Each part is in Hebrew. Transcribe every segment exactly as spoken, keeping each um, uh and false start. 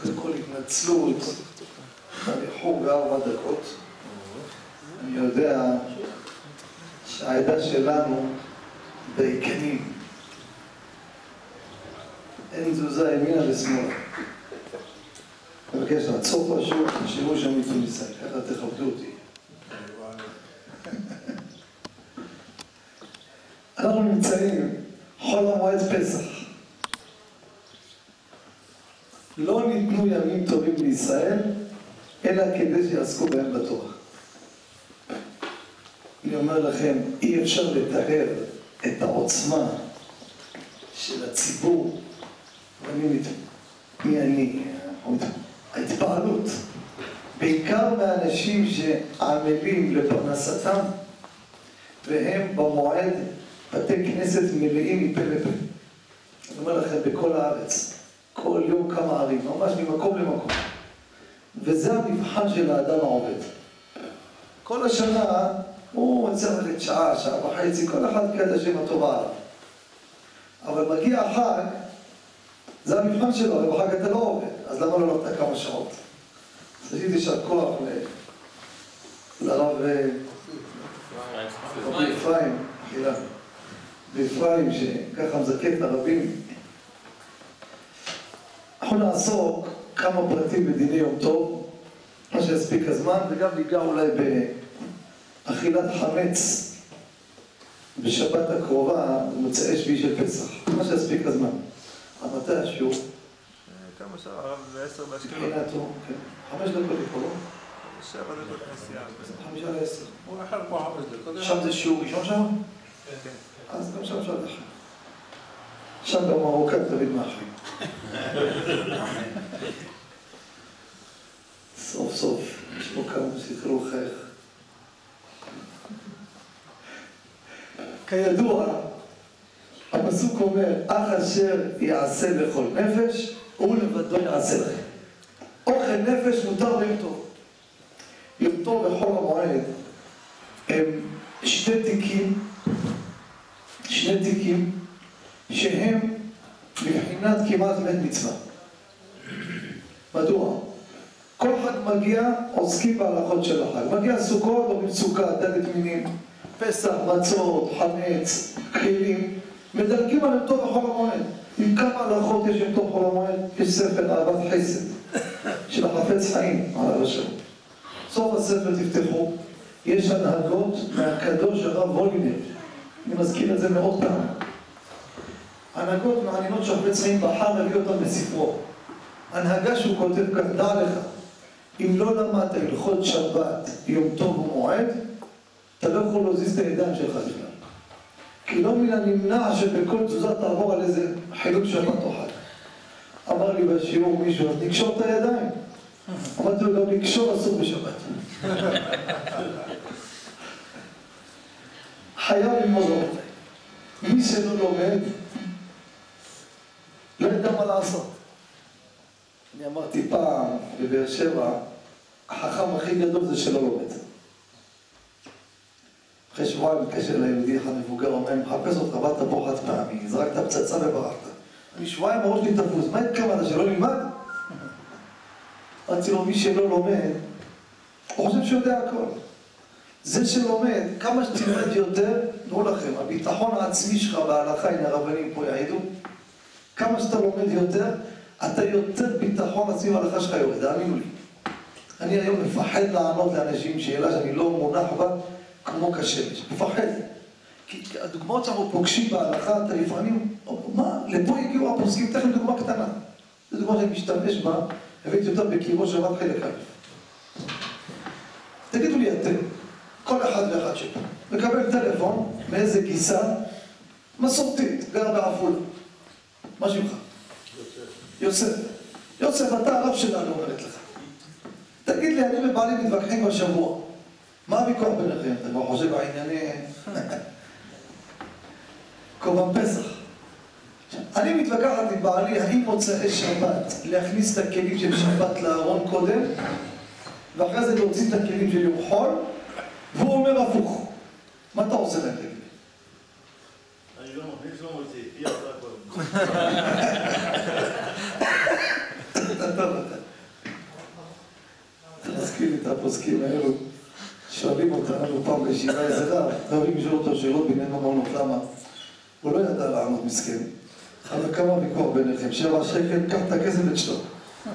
קודם כל התנצלות, הלכו בארבע דקות. אני יודע שהעדה שלנו דייקנים. אין תזוזה ימינה ושמאלה. אני מבקש לעצור פשוט, תשאירו שם איתו ניסי, ככה תכבדו אותי. אנחנו נמצאים חול המועד פסח. לא ניתנו ימים טובים לישראל, אלא כדי שיעסקו בהם בתורה. אני אומר לכם, אי אפשר לתאר את העוצמה של הציבור, ואני מת... מי אני? ההתפעלות. בעיקר מהאנשים שעמלים לפרנסתם, והם במועד בתי כנסת מלאים מפה לפה. אני אומר לכם, בכל הארץ, כל יום כמה ערים, ממש ממקום למקום. וזה המבחן של האדם העובד. כל השנה הוא צריך ללכת שעה, שעה וחצי, כל אחד כזה שם הטובה עליו. אבל מגיע החג, זה המבחן שלו, הרי בחג אתה לא עובד, אז למה לא נותנת כמה שעות? אז עשיתי יישר כוח לרב רבי אפרים, חילה, ואפרים שככה מזקף לרבים. אנחנו נעסוק כמה פרטים בדיני יום טוב, מה שיספיק הזמן, וגם ניגע אולי באכילת חמץ בשבת הקרובה, במוצאי שביעי של פסח, מה שיספיק הזמן. אבל מתי השיעור? כמה שעה? הרב בעשר באשקלון. מבחינתו, כן. חמש דקות לקרוא. שבע דקות נסיעה. חמישה לעשר. הוא אחר פה חמש דקות. שם זה שיעור ראשון שם? כן. אז גם שם אפשר לאחר. שם במרוקן תמיד מאחרים. סוף סוף, יש פה כמה שתקראו חייך. כידוע, הפסוק אומר, אך אשר יעשה לכל נפש, הוא לבדו יעשה לכם. אוכל נפש מותר ביום טוב. יום טוב בחול המועד הם שני תיקים, שני תיקים שהם מבחינת כמעט מת מצווה. מדוע? כל אחד מגיע, עוסקים בהלכות של החג. מגיע סוכות או במצוקה, דלת מינים, פסח, מצות, חמץ, כלים. מדלגים על יום טוב בחול המועד. עם כמה הלכות יש יום טוב בחול המועד? יש ספר אהבת חסד של החפץ חיים על הרשם. סוף הספר תפתחו, יש הנהגות מהקדוש הרב וולינר. אני מזכיר את זה מאות פעם. הנהגות מעניינות שהחפץ חיים בחר מביא אותם בספרו. הנהגה שהוא כותב כך, דע לך, אם לא למדת הלכות שבת, יום טוב ומועד, אתה לא יכול להזיז את הידיים שלך בכלל. כי לא מן הנמנע שבכל תזוזה תעבור על איזה חילוק שבת או חג. אמר לי בשיעור מישהו, אז נקשור את הידיים. אמרתי לו, גם לקשור אסור בשבת. חייב ללמוד רבותיי. מי שלא לומד, לא ידע מה לעשות. אני אמרתי פעם בבאר שבע, החכם הכי גדול זה שלא לומד. אחרי שבועיים מתקשר ליהודי אחד מבוגר, אומר, מחפש אותך, באת פה חד פעמי, זרקת פצצה וברחת. אני שבועיים הראש לי תפוס, מה התכוונת, שלא נלמד? אמרתי לו, מי שלא לומד, הוא חושב שהוא יודע הכל. זה שלומד, כמה שתלמד יותר, תראו לכם, הביטחון העצמי שלך בהלכה, הנה הרבנים פה יעידו, כמה שאתה לומד יותר, אתה יותר ביטחון עצמי בהלכה שלך יורד, האמינו לי. אני היום מפחד לענות לאנשים שאלה שאני לא מונח בה, כמו כשמש, מפחד. כי הדוגמאות שאנחנו פוגשים בהלכה, אתה לפעמים, מה, לפה הגיעו הפוסקים, תכף דוגמה קטנה. זו דוגמה שאני משתמש בה, הבאתי אותה בקירו שבת חלק א'. תגידו לי אתם, כל אחד ואחד שפה, מקבל טלפון מאיזה גיסה מסורתית, גר בעפולה. מה שמך? יוסף. יוסף. יוסף, אתה הרב שלנו, אומרת לך. תגיד לי, אני ובעלי מתווכחים בשבוע. מה הוויכוח ביניכם? אתה כבר חושב בענייני... קורבן פסח. אני מתווכחת עם בעלי, האם מוצאי שבת להכניס את הכלים של שבת לארון קודם, ואחרי זה להוציא את הכלים של יום חול, והוא אומר הפוך. מה אתה עושה להם? אני לא מכניס, לא מוציא, תהיה אתה קודם. אתה טוב, אתה. את הפוסקים האלו, שואלים אותנו פעם בישיבה איזה רב, אוהבים לשאול אותו שאלות בינינו אמרנו למה. הוא לא ידע לענות מסכן. אבל כמה ויכוח ביניכם, שבע שקל, קח את הכסף ותשתוק.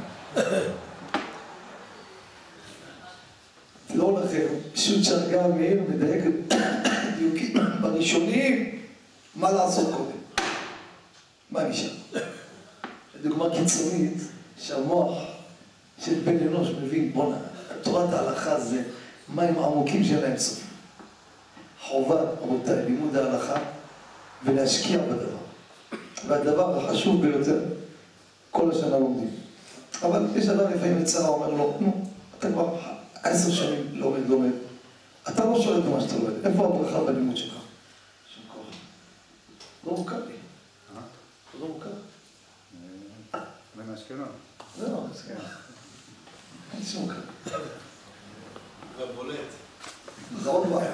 לא לכם, פשוט שרגע מאיר מדייק דיוקים בראשונים, מה לעשות קודם? מה נשאר? דוגמה קיצונית, שהמוח של בן אנוש מבין, בונה, תורת ההלכה זה מים עמוקים שלהם סוף. חובה, רבותיי, לימוד ההלכה ולהשקיע בדבר. והדבר החשוב ביותר, כל השנה לומדים. אבל יש אדם לפעמים יצרה, אומר לו, נו, אתה כבר עשר שנים לומד, לומד. אתה לא שואל את מה שאתה לומד, איפה הברכה בלימוד שלך? שם כוח. לא מוכר לי. אה? לא מוכר. בין אשכנון. לא, אשכנון. אין שום מוכר. זה בולט. זה עוד בעיה.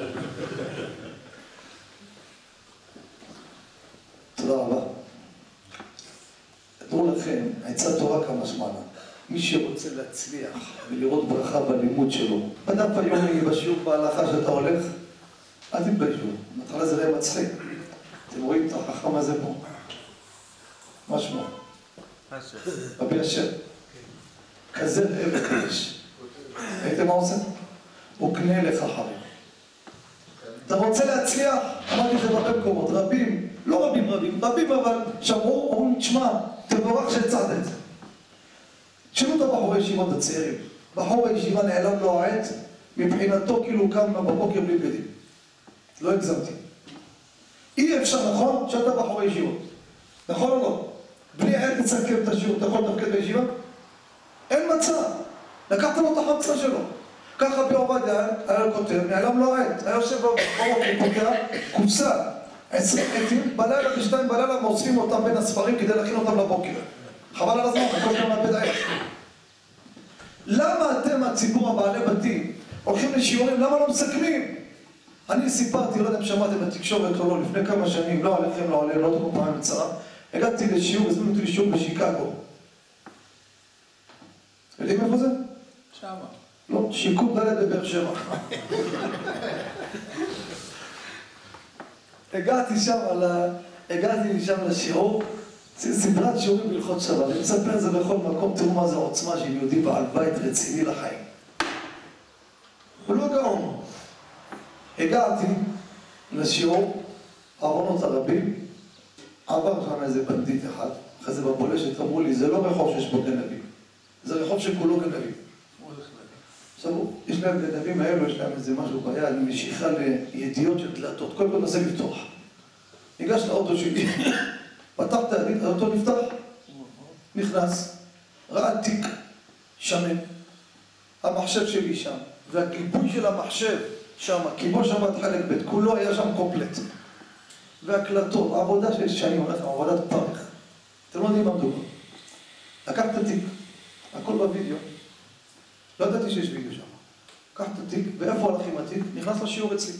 תודה רבה. תדעו לכם, עצה תורה כמשמענה. מי שרוצה להצליח ולראות ברכה בלימוד שלו, בדף היומי, בשיעור בהלכה שאתה הולך, אל תתביישו. בהתחלה זה די מצחיק. אתם רואים את החכם הזה פה? מה שמו? רבי אשר. כזה רעב יש. ראיתם מה עושה? הוא קנה לך חברים. אתה רוצה להצליח? אמרתי את זה בהרבה מקומות, רבים, לא רבים רבים, רבים אבל שמעו, אומרים, תשמע, תבורך שהצעת את זה. תשאלו את הבחורי ישיבות הצעירים. בחור הישיבה נעלם לו העט, מבחינתו כאילו הוא קם בבוקר בלי בגדים. לא הגזמתי. אי אפשר, נכון? שאתה בחורי ישיבות. נכון או לא? בלי עט תסכם את השיעור, אתה יכול לתפקד בישיבה? אין מצב. לקחת לו את החמצה שלו. ככה רבי עובדיה היה לו כותב, נעלם לו העט. היה יושב בבוקר, פוקע, קופסה, עשרים עטים, בלילה בשתיים בלילה מוספים אותם בין הספרים כדי להכין אותם לבוקר. חבל על הזמן, הכל גם מאבד העט. למה אתם, הציבור הבעלי בתים, הולכים לשיעורים, למה לא מסכמים? אני סיפרתי, לא יודע אם שמעתם בתקשורת או לא, לפני כמה שנים, לא עליכם, לא עליהם, לא תקום פעם מצרה, הגעתי לשיעור, הזמינו אותי לשיעור בשיקגו. יודעים איפה זה? שמה. לא, שיקום דלת בבאר שבע. הגעתי שם על ה... הגעתי שם לשיעור, סדרת שיעורים בהלכות שבת. אני מספר את זה בכל מקום, תראו מה זה עוצמה של יהודי בעל בית רציני לחיים. הוא לא גאון. הגעתי לשיעור, ארונות הרבים, עבר שם איזה בנדיט אחד, אחרי זה בבולשת אמרו לי, זה לא רחוב שיש בו גנבים, זה רחוב שכולו גנבים. עכשיו, יש להם גנבים האלו, יש להם איזה משהו ביד, משיכה לידיעות של דלתות, קודם כל ננסה לפתוח. ניגש לאוטו שלי, פתח את הידית, האוטו נפתח, נכנס, ראה תיק שמן, המחשב שלי שם, והגיבוי של המחשב שם, קיבול שבת חלק ב', כולו היה שם קומפלט. והקלטות, עבודה של שנים, עבודת פרח. אתם לא יודעים מה מדובר. לקח את התיק, הכל בווידאו. לא ידעתי שיש וידאו שם. לקח את התיק, ואיפה הלך עם התיק? נכנס לשיעור אצלי.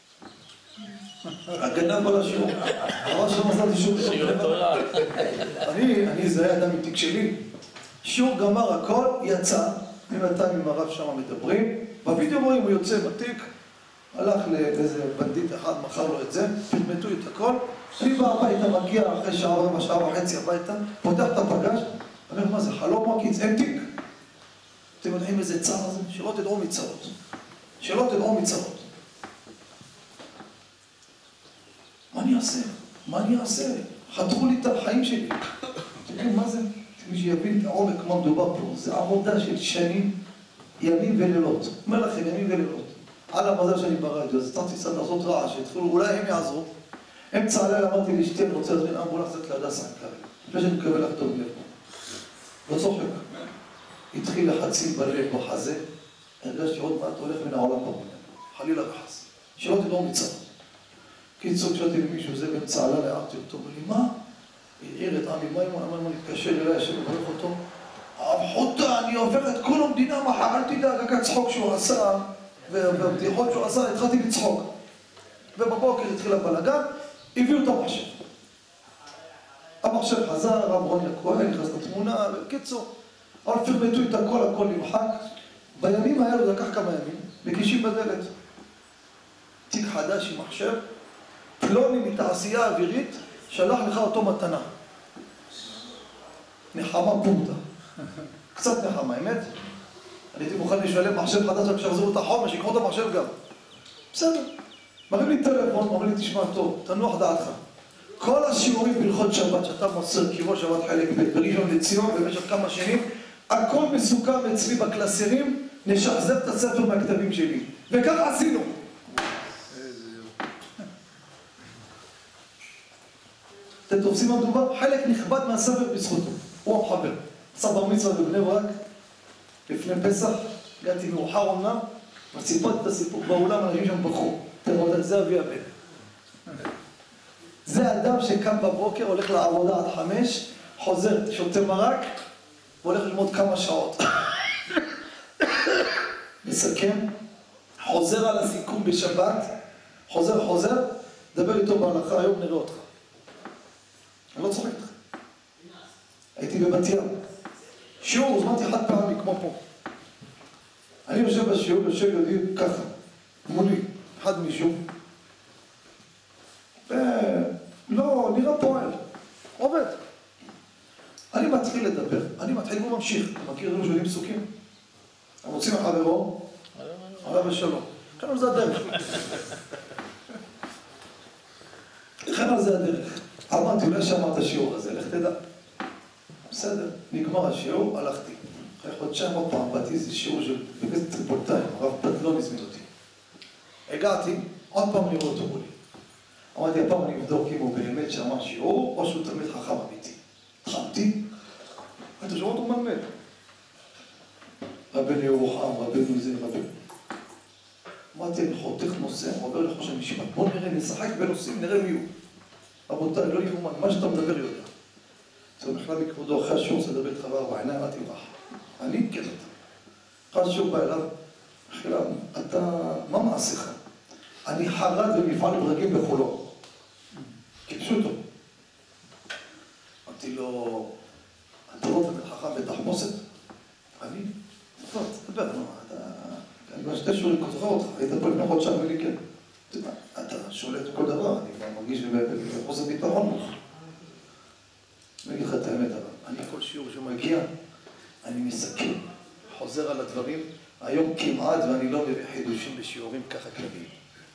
הגנב על השיעור. הרב שם עשיתי שיעור. שיעור תורה. אני, אני, זה היה אדם עם תיק שלי. שיעור גמר הכל, יצא. אם אתה עם הרב שם מדברים. בווידאו רואים, הוא יוצא בתיק. הלך לאיזה בנדיט אחד, מכר לו את זה, פרמטו את הכל. אני בא הביתה, מגיע אחרי שעה רבע, שעה וחצי הביתה, פותח את הפגש, אומר, מה זה, חלום מקיץ, אין תיק. אתם יודעים איזה צער זה? שלא תדעו מצרות. שלא תדעו מצרות. מה אני אעשה? מה אני אעשה? חתכו לי את החיים שלי. אתם יודעים מה זה? מי שיבין את העומק מה מדובר פה, זה עבודה של שנים, ימים ולילות. אומר לכם, ימים ולילות. על המזל שאני ברדיו, אז הצלחתי קצת לעשות רעש, שהתחילו, אולי הם יעזרו. אמצע הלילה אמרתי לאשתי, אני רוצה להזמין אמבולנס קצת להדסה כרגע. לפני שאני מקבל לך טוב לב. לא צוחק. התחיל לחצים בלב, בחזה, הרגשתי עוד מעט הולך מן העולם פה. חלילה וחס. שלא תדעו מצרות. קיצור, כשאתי למישהו זה באמצע הלילה, הערתי אותו, אמר לי, מה? העיר את עמי מימון, אמר לי, מתקשר אליי, השם מברך אותו. אבחותה, אני עובר את כל המדינה מחר, אל תדאג, רק הצחוק שהוא עשה. והבדיחות שהוא עשה, התחלתי לצחוק. ובבוקר התחיל הבלגן, הביאו את המחשב. המחשב חזר, רב רוני הכהן, נכנס לתמונה, בקיצור. אבל פרמטו את הכל, הכל נמחק. בימים האלו זה לקח כמה ימים, מגישים בדלת. תיק חדש עם מחשב, פלוני מתעשייה אווירית, שלח לך אותו מתנה. נחמה פורטה. קצת נחמה, האמת? אני הייתי מוכן לשלם מחשב חדש רק שיחזרו את החומש, שיקחו את המחשב גם. בסדר. מראים לי טלפון, אומרים לי, תשמע טוב, תנוח דעתך. כל השיעורים בהלכות שבת שאתה מוסר כיבול שבת חלק ב' בראשון לציון במשך כמה שנים, הכל מסוכם אצלי בקלסרים, נשחזר את הספר מהכתבים שלי. וככה עשינו. אתם תופסים מה מדובר? חלק נכבד מהספר בזכותו. הוא המחבר. עשה בר מצווה בבני ברק, לפני פסח, הגעתי מאוחר אמנם, וסיפרתי את הסיפור באולם, אנשים שם בחרו. תראו את זה אבי הבן. זה האדם שקם בבוקר, הולך לעבודה עד חמש, חוזר, שותה מרק, והולך ללמוד כמה שעות. מסכם, חוזר על הסיכום בשבת, חוזר, חוזר, דבר איתו בהלכה, היום נראה אותך. אני לא צוחק לך. הייתי בבת ים. שיעור, הוזמנתי חד פעמי, כמו פה. אני יושב בשיעור, יושב יודעים ככה, מולי, אחד מישהו. ולא, נראה פועל, עובד. אני מתחיל לדבר, אני מתחיל והוא ממשיך. אתה מכיר דברים שיודעים פסוקים? הם רוצים לחברו, עליו ושלום. כאן על זה הדרך. כאן על זה הדרך. אמרתי, אולי שמעת השיעור הזה, לך תדע. בסדר, נגמר השיעור, הלכתי. אחרי חודשיים עוד פעם, באתי איזה שיעור של בבית טריפולטאים, הרב פדלון הזמין אותי. הגעתי, עוד פעם נראו אותו מולי. אמרתי, הפעם אני אבדוק אם הוא באמת שמע שיעור, או שהוא תלמיד חכם אמיתי. התחלתי, אתה שומע אותו מלמד. רבנו ירוחם, רבנו זה, רבנו. אמרתי, אני חותך נושא, עובר לחוש המשפט. בוא נראה, נשחק בנושאים, נראה מי הוא. רבותיי, לא יאומן, מה שאתה מדבר יודע. זה נכנע מכבודו, אחרי השיעור זה לדבר איתך בארבע עיניים, אל תברח. אני כן אתה. אחרי השיעור בא אליו, אחילה, אתה, מה מעשיך? אני חרד במפעל ברגים בחולון. קיבשו אותו. אמרתי לו, אתה לא תמיד חכם בתחמוסת? אני? טוב, תדבר, נו, אתה... אני כבר שתי שיעורים כותחה אותך, היית פה לפני חודשיים ולי כן. אתה שולט בכל דבר, אני כבר מרגיש בחוסר ביטחון ממך. אני אגיד לך את האמת, אבל אני כל שיעור שמגיע, אני מסכם, חוזר על הדברים, היום כמעט ואני לא מביא חידושים בשיעורים ככה כלליים.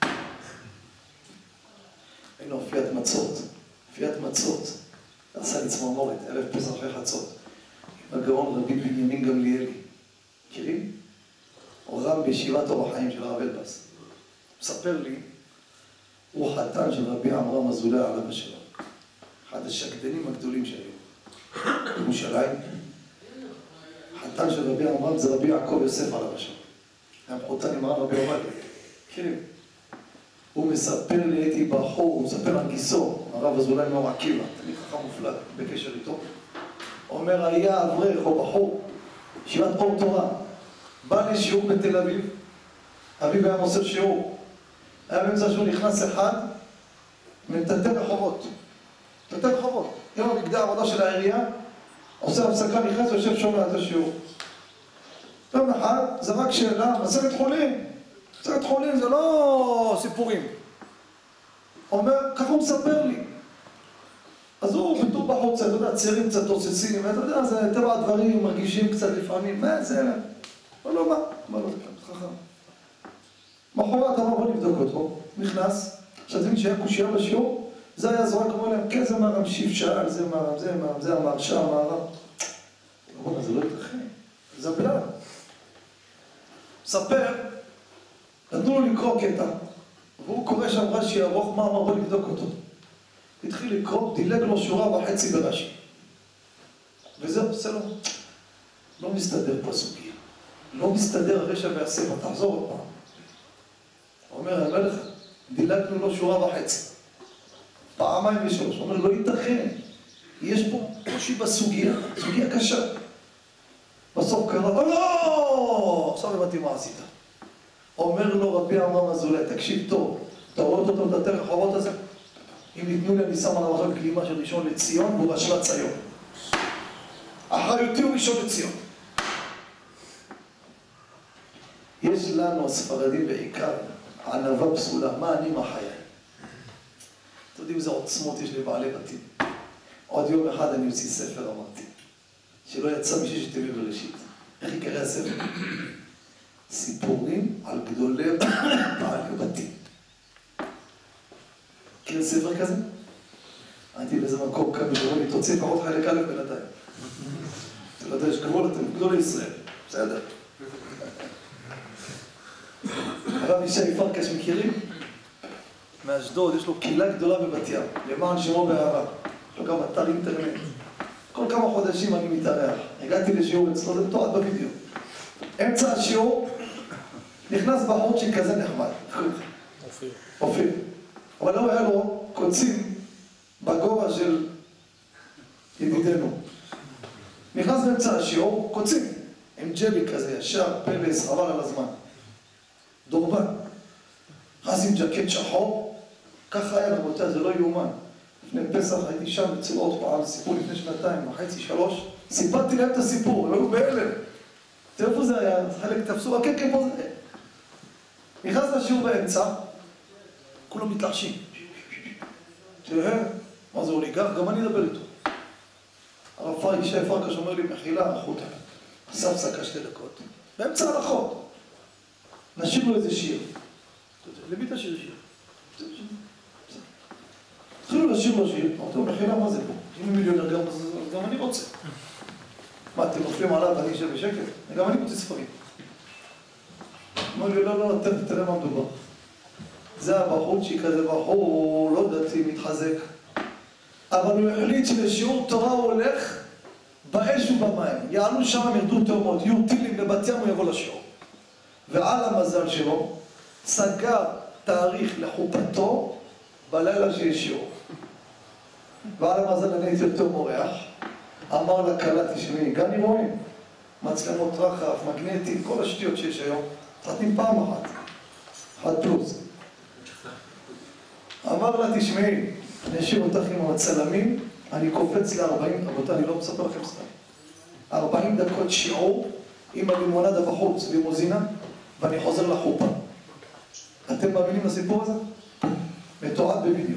היינו אפיית מצות, אפיית מצות, עשה לי צמרמורת, ערב פסח אחרי חצות, עם הגאון רבי בנימין גמליאלי. מכירים? הוא רב בישיבת אור החיים של הרב אלבס. מספר לי, הוא חתן של רבי עמרם אזולאי עליו השלום. אחד השקדנים הגדולים שהיו. בירושלים. חתן של רבי עמרם זה רבי יעקב יוסף עליו השלום. היה חותן עם הרב רבי עובדיה. מכירים? הוא מספר לי, הייתי בחור, הוא מספר על גיסו, הרב אזולאי מאור עקיבא, תמיד חכם מופלג בקשר איתו. אומר, היה אברך או בחור, ישיבת אור תורה, בא לי שיעור בתל אביב, אביב היה מוסר שיעור, היה באמצע שהוא נכנס אחד, מטלטל רחובות, מטלטל רחובות, עם בגדי העבודה של העירייה, עושה הפסקה, נכנס ויושב שומע את השיעור. יום אחד, זה רק שאלה, מסכת חולין, מסכת חולין זה לא סיפורים. אומר, ככה הוא מספר לי. אז הוא בטור בחוצה, אתה יודע, צעירים קצת תוססים, אתה יודע, זה טבע הדברים, מרגישים קצת לפעמים, מה זה? לא, לא, מה? מה לא, זה חכם. מחרת אמר, בוא נבדוק אותו, נכנס, שתבין שהיה קושייה בשיעור, זה היה זרק, אמרו להם, כן, זה מה רמשיב שאל, זה מה רם, זה מה רם, זה אמר, שם, מה רם. אמרו, זה לא יתכן, זה בלעד. מספר, נתנו לו לקרוא קטע, והוא קורא שם רש"י ארוך, מה אמר, בוא נבדוק אותו. התחיל לקרוא, דילג לו שורה וחצי ברש"י. וזהו, בסדר. לא מסתדר פה סוגיה. לא מסתדר הרשע והספר, תחזור עוד פעם. הוא אומר, אני אומר לך, דילגנו לו שורה וחצי. פעמיים ושלוש. הוא אומר, לא ייתכן. יש פה קושי בסוגיה, סוגיה קשה. בסוף קרא, לא! עכשיו הבנתי מה עשית. אומר לו רבי עמרם אזולאי, תקשיב טוב, אתה רואה אותו מדלתל רחובות הזה? אם ניתנו לי, אני שם על הראשון גלימה של ראשון לציון, והוא רשל"צ היום. אחריותי הוא ראשון לציון. יש לנו, הספרדים בעיקר, ענווה פסולה, מה אני, מה חיי. אתם יודעים איזה עוצמות יש לבעלי בתים. עוד יום אחד אני אוציא ספר, אמרתי, שלא יצא מישהו שתביא בראשית. איך יקרא הספר? סיפורים על גדולי בעלי בתים. מכיר ספר כזה? הייתי באיזה מקום כאן ושאומר לי, תוציא פחות חלק א' בינתיים. אתה יודע, יש גבול, אתם גדולי ישראל. בסדר. הרב ישי פרקש מכירים? מאשדוד, יש לו קהילה גדולה בבת ים, למען שמו באהבה. יש לו גם אתר אינטרנט. כל כמה חודשים אני מתארח. הגעתי לשיעור אצלו, זה מתועד בווידאו. אמצע השיעור, נכנס בחורצ'יק כזה נחמד. אופיר. אופיר. אבל לא היה לו קוצים בגובה של ידידנו. נכנס באמצע השיעור, קוצים. עם ג'לי כזה, ישר, פלס, חבל על הזמן. דורבן. נכנס עם ג'קט שחור. ככה היה רבותיי, זה לא יאומן. לפני פסח הייתי שם אצל עוד פעם, סיפור לפני שנתיים, וחצי, שלוש. סיפרתי להם את הסיפור, הם היו בהלם. תראו איפה זה היה, חלק תפסו, כן, כן, פה זה... נכנס לשיעור באמצע, כולם מתלחשים. תראה, מה זה אוליגר? גם אני אדבר איתו. הרב פרקש, ישי פרקש אומר לי, מחילה, החוטה. עשה הפסקה שתי דקות. באמצע הלכות. נשאיר לו איזה שיר. למי תשאיר שיר? התחילו לשיר לו שיר. אמרתי לו, מחילה, מה זה פה? אם הוא מיליונר גם, גם אני רוצה. מה, אתם נופלים עליו ואני אשב בשקט? גם אני מוציא ספרים. אמר לי, לא, לא, תראה מה מדובר. זה הבחורצ'יק כזה, בחור לא דתי, מתחזק. אבל הוא החליט שלשיעור תורה הוא הולך באש ובמים. יעלו שם, הם ירדו תאומות, יהיו טילים בבת ים, הוא יבוא לשיעור. ועל המזל שלו, סגר תאריך לחופתו בלילה שיש שיעור. ועל המזל אני הייתי יותר מורח. אמר לקלה, תשמעי, גני רואים, מצלמות רחב, מגנטים, כל השטויות שיש היום, תחתים פעם אחת, אחד פלוס. אמר לה, תשמעי, אני אשאיר אותך עם הצלמים, אני קופץ ל-ארבעים, רבותיי, אני לא מספר לכם סתם. ארבעים דקות שיעור עם הלימונדה בחוץ, לימוזינה, ואני חוזר לחופה. אתם מאמינים לסיפור הזה? מתועד בווידאו.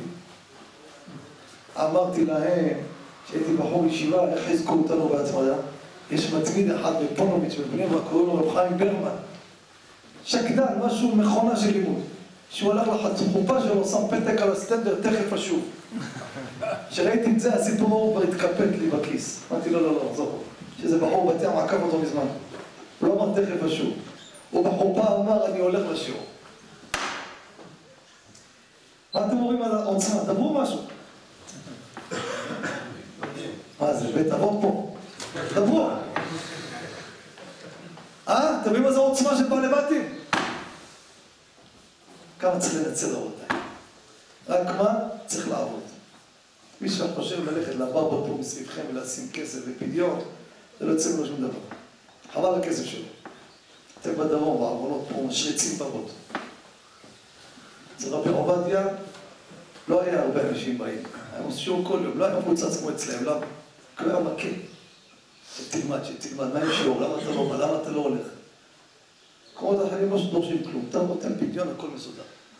אמרתי להם, שהייתי בחור ישיבה, איך חזקו אותנו בהצמדה? יש מצמיד אחד בפונוביץ' בבני ברק, קוראים לו רב חיים ברמן. שקדן, משהו מכונה של לימוד. שהוא הלך לחופה שלו, שם פתק על הסטנדר, תכף אשוב. כשראיתי את זה, הסיפור הוא כבר התקפט לי בכיס. אמרתי, לא, לא, לא, עזוב. שזה בחור בת ים, עקב אותו מזמן. הוא לא אמר תכף אשוב. הוא בחופה אמר, אני הולך לשיעור. מה אתם אומרים על העוצמה? דברו משהו. מה זה, בית אבות פה? דברו. אה? אתם יודעים מה זה עוצמה של בעלי בתים? כמה צריך לנצל רבותיי? רק מה? צריך לעבוד. מי שחושב ללכת לברבות פה מסביבכם ולשים כסף ופדיון, זה לא יוצא ממנו שום דבר. חבל הכסף שלו. אתם בדרום, בעוונות פה, משריצים ברבות. זה רבי עובדיה, לא היה הרבה אנשים באים. היה שיעור כל יום, לא היה מפוצץ כמו אצלם, למה? כי הוא היה מכה. שתלמד, שתלמד, מה עם שיעור? למה אתה לא בא? למה אתה לא הולך? קורות אחרים לא שדורשים כלום, אתה נותן פדיון, הכל מסודר.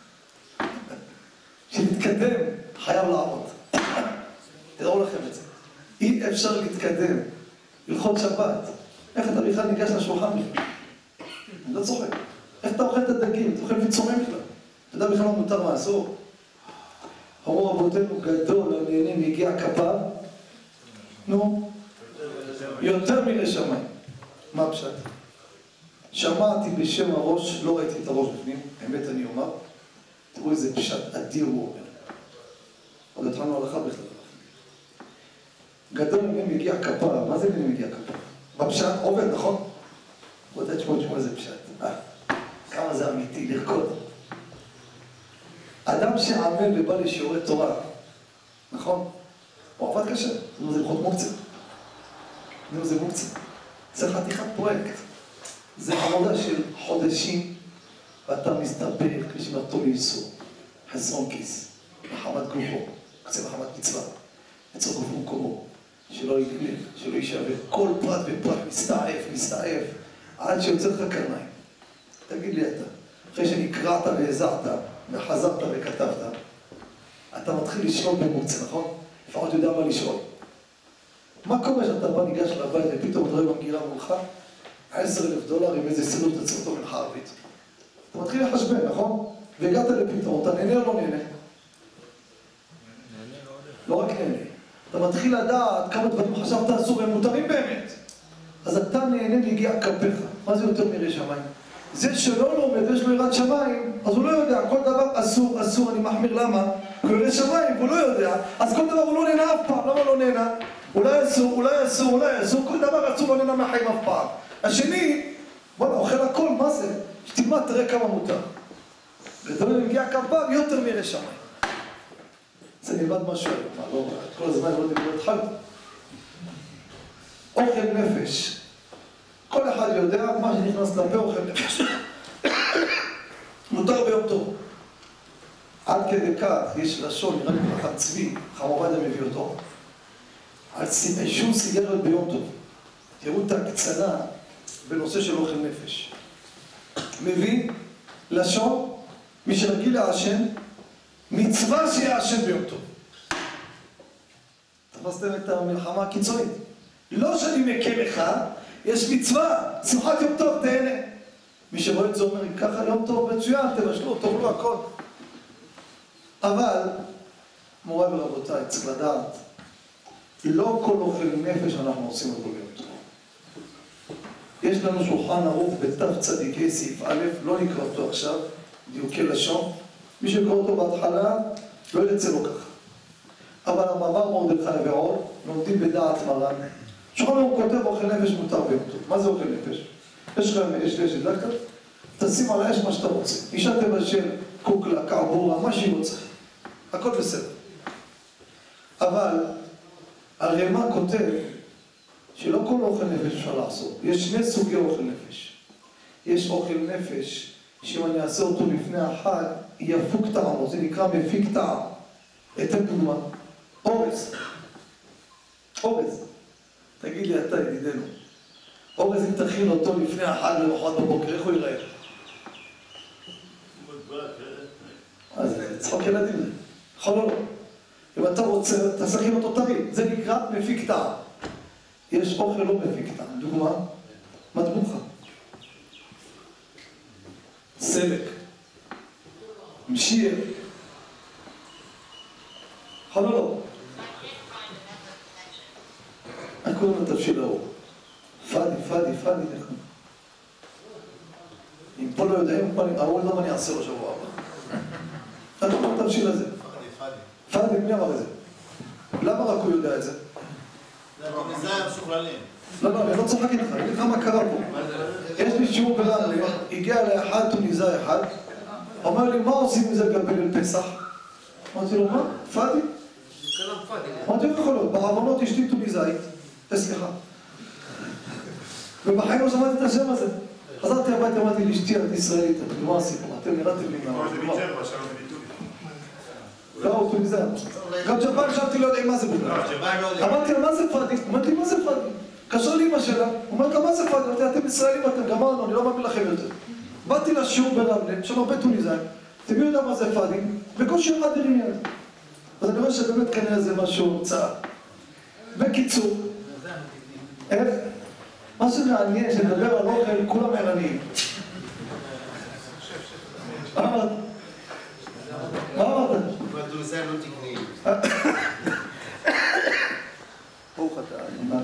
שנתקדם, חייב לעבוד. תראו לכם את זה. אי אפשר להתקדם, ללכות שבת. איך אתה בכלל ניגש לשולחן בכלל? אני לא צוחק. איך אתה אוכל את הדגים? אתה אוכל פיצורים בכלל. אתה יודע בכלל מה מותר מה אסור? אמרו רבותינו גדול, הנהנים הגיע כפיו. נו, יותר מן שמיים. מה פשט? שמעתי בשם הראש, לא ראיתי את הראש בפנים, האמת אני אומר, תראו איזה פשט אדיר הוא אומר. עוד התחלנו הלכה בכלל. גדול מהם הגיע כפרה, מה זה מהם הגיע כפרה? בפשט עובד, נכון? בוא תשמעו, תשמעו איזה פשט. אה, כמה זה אמיתי, לרקוד. אדם שעמל ובא לשיעורי תורה, נכון? הוא עבד קשה, זה ללכות מוקצה. זה מוקצה. זה חתיכת פרויקט. זה עבודה של חודשים, ואתה מסתבך כשמרתו לייסור, חסרון כיס, מחמת גופו, קצה מחמת מצווה, יצור גופו מקומו, שלא יגלה, שלא יישבר, כל פרט ופרט מסתעף, מסתעף, עד שיוצא לך קרניים. תגיד לי אתה, אחרי שנקראת והזעת, וחזרת וכתבת, אתה מתחיל לשאול במוצא, נכון? לפחות יודע מה לשאול. מה קורה שאתה בא ניגש לבית ופתאום אתה רואה במגירה מולך? עשר אלף דולר עם איזה סידור תצורתו מנחה ערבית. אתה מתחיל לחשבן, נכון? והגעת לפתרון, אתה נהנה או לא נהנה? לא רק נהנה. אתה מתחיל לדעת כמה דברים חשבת אסור והם מותרים באמת. אז אתה נהנה להגיע כלפיך. מה זה יותר מירא שמיים? זה שלא לומד ויש לו יראת שמיים, אז הוא לא יודע, כל דבר אסור, אסור, אני מחמיר, למה? כי הוא ירא שמיים, והוא לא יודע, אז כל דבר הוא לא נהנה אף פעם, למה לא נהנה? אולי אסור, אולי אסור, אולי אסור, כל דבר אסור לא נהנה מהחיים אף פעם. השני, בוא'נה, אוכל הכל, מה זה? שתלמד, תראה כמה מותר. ותמיד מגיע כלפיו יותר מירא שמיים. זה נלמד משהו, מה לא, כל הזמן לא דיבור התחלת. אוכל נפש. כל אחד יודע מה שנכנס לפה אוכל נפש. מותר ביום טוב. עד כדי כך יש לשון, נראה לי ככה צבי, חמורדיה מביא אותו, על עישון סיגריות ביום טוב. תראו את הקצנה בנושא של אוכל נפש. מביא לשון, מי שרגיל לעשן, מצווה שיעשן ביום טוב. תפסתם את המלחמה הקיצונית. לא שאני מקל לך, יש מצווה, שמחת יום טוב, תהנה. מי שרואה את זה אומר, ככה יום טוב מצוין, תבשלו, תאכלו הכל. אבל, מורה ורבותיי, צריך לדעת, לא כל אוכל נפש אנחנו עושים אותו ביום טוב. יש לנו שולחן ערוך בתו צדיקי סעיף א', לא נקרא אותו עכשיו, דיוקי לשון. מי שקרא אותו בהתחלה, לא יצא לו ככה. אבל המאמר מרדכי ועוד, לומדים בדעת מרן. שולחן ערוך כותב אוכל נפש מותר ביום טוב. מה זה אוכל נפש? יש לך אש לאש הדלקת? תשים על האש מה שאתה רוצה. אישה תבשל, קוקלה, קעבורה, מה שהיא רוצה. הכל בסדר. אבל הרמ"א כותב שלא כל אוכל נפש אפשר לעשות. יש שני סוגי אוכל נפש. יש אוכל נפש שאם אני אעשה אותו לפני החג, יפוק טעמו, זה נקרא מפיק טעם. אתן דוגמה, אורז. אורז. תגיד לי אתה, ידידנו. אורז אם תכין אותו לפני החג למחרת בבוקר, איך הוא ייראה? אז צחוק ילדים. יכול או לא? אם אתה רוצה, תסכין אותו טרי. זה נקרא מפיק טעם. יש אוכל לא מפיק טעם. דוגמה, מטבוחה. סלק. משיר. יכול או לא? איך קוראים לתבשיל ההוא? פאדי, פאדי, פאדי, נכון. אם פה לא יודעים, ההוא לא מה אני אעשה לו שבוע הבא. איך קוראים לתבשיל הזה? פאדי, פאדי, מי אמר את זה? למה רק הוא יודע את זה? זה מזהים שוכללים. לא, לא, אני לא צוחק איתך, אני אגיד לך מה קרה פה. יש לי שיעור ברמלה, הגיע לאחד טוניסאי אחד, אומר לי, מה עושים עם זה לגבי ליל פסח? אמרתי לו, מה? פאדי? אמרתי לו, יכול להיות, בעוונות אשתי טוניסאית, סליחה. ובחיים לא שמעתי את השם הזה. חזרתי הביתה, אמרתי לאשתי, את ישראלית, מה הסיפור? אתם נראיתם לי מה... זה מצ'רבה, שם זה ביטוי. לא, הוא טוניסאי. גם ג'פן שאלתי לא יודעים מה זה בכלל. אמרתי לה, מה זה פאדי? אמרתי לי, מה זה פאדי? קשר לאמא שלה, אומרת לה, מה זה פאדי? אמרתי, אתם ישראלים, אתם גמרנו, אני לא מאמין לכם יותר. באתי לשיעור ברמלה, שם הרבה טוניסאים, אתם יודעים מה זה פאדי? בקושי אחד הרים יד. אז אני רואה שבאמת כנראה זה משהו צער. בקיצור, איך? מה שמעניין, שנדבר על אוכל, כולם ערניים. מה אמרת? מה אמרת? והטוניסאים לא תקניים. ברוך אתה, אני